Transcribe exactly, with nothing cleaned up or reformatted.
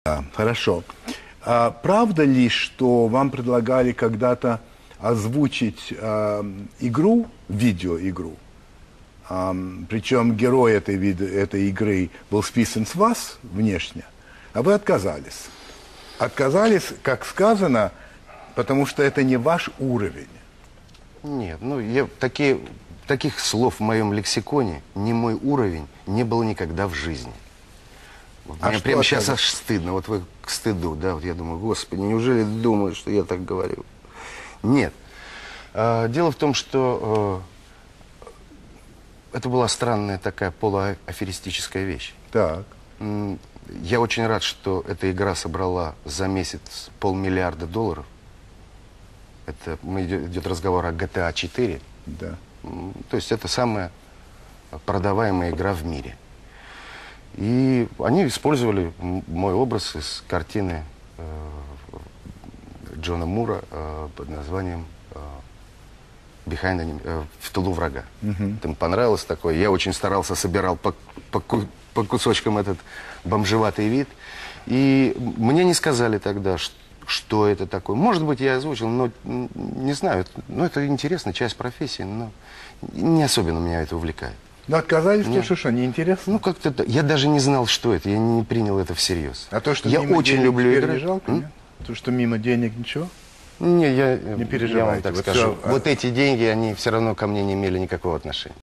Да, хорошо. А правда ли, что вам предлагали когда-то озвучить а, игру, видеоигру? А, причем герой этой, виде, этой игры был списан с вас внешне, а вы отказались. Отказались, как сказано, потому что это не ваш уровень. Нет, ну я, такие, таких слов в моем лексиконе, не мой уровень, не было никогда в жизни. А Мне прямо сейчас аж стыдно, вот вы к стыду, да, вот я думаю, господи, неужели думаю, что я так говорю? Нет. А, дело в том, что а, это была странная такая полуаферистическая вещь. Так. Я очень рад, что эта игра собрала за месяц полмиллиарда долларов. Это идет, идет разговор о джи ти эй четыре. Да. То есть это самая продаваемая игра в мире. И они использовали мой образ из картины э, Джона Мура э, под названием э, Behind Enemy, э, «В тылу врага». Угу. Им понравилось такое. Я очень старался, собирал по, по, по кусочкам этот бомжеватый вид. И мне не сказали тогда, что, что это такое. Может быть, я озвучил, но не знаю. Ну, это интересная часть профессии, но не особенно меня это увлекает. Но отказались, Нет. что, что, неинтересно? Ну, как-то... Я даже не знал, что это. Я не принял это всерьез. А то, что я мимо очень денег люблю играть. Не жалко, нет? То, что мимо денег ничего? Не, я, Не переживайте. я вам так Вот скажу. все... Вот эти деньги, они все равно ко мне не имели никакого отношения.